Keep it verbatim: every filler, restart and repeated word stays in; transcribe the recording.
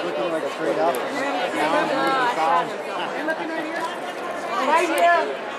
looking like straight up and down and moving the side. You're looking right here? Right here.